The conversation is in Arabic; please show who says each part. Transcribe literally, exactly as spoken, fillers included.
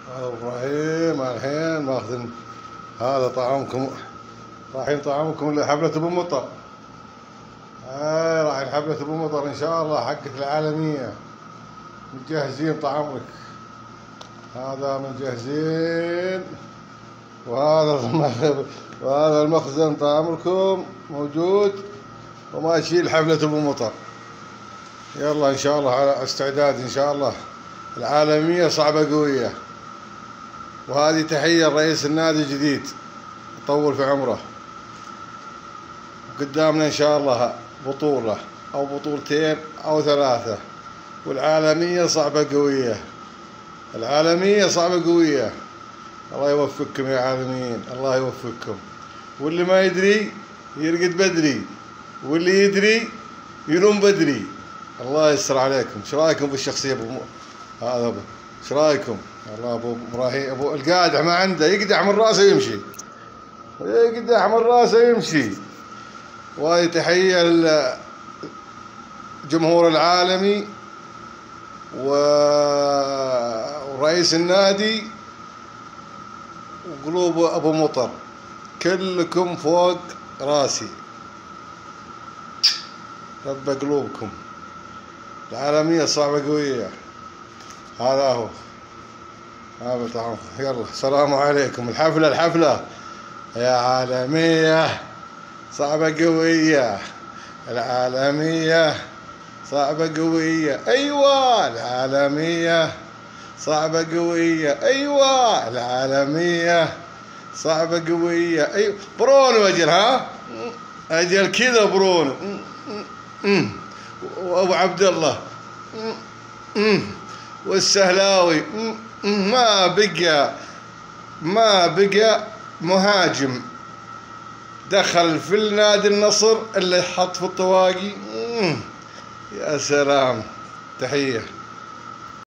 Speaker 1: ابراهيم الحين ماخذين هذا طعامكم، رايحين طعامكم لحفلة ابو مطر. اي رايحين حفلة ابو مطر ان شاء الله حقت العالمية، مجهزين طعامك. هذا مجهزين، وهذا وهذا المخزن طعامكم موجود وماشي لحفلة ابو مطر. يلا ان شاء الله على استعداد ان شاء الله. العالمية صعبة قوية. وهذه تحية لرئيس النادي الجديد يطول في عمره. قدامنا ان شاء الله بطولة او بطولتين او ثلاثة، والعالمية صعبة قوية. العالمية صعبة قوية. الله يوفقكم يا عالميين، الله يوفقكم. واللي ما يدري يرقد بدري، واللي يدري ينوم بدري. الله يستر عليكم. ايش رايكم بالشخصية ابو م... هذا ابو ايش رايكم؟ والله ابو ابراهيم ابو القادح ما عنده، يقدح من راسه يمشي، يقدح من راسه يمشي. وهذه تحية للجمهور العالمي ورئيس النادي وقلوب ابو مطر، كلكم فوق راسي. رب قلوبكم. العالمية صعبة قوية. هذا هو هذا طعام. يلا السلام عليكم. الحفلة الحفلة يا عالمية صعبة قوية. العالمية صعبة قوية. ايوه العالمية صعبة قوية. ايوه العالمية صعبة قوية. ايوه برونو اجل، ها اجل كذا برونو. وابو عبد الله والسهلاوي. ما بقى ما بقى مهاجم دخل في النادي النصر اللي حط في الطواقي. يا سلام. تحية.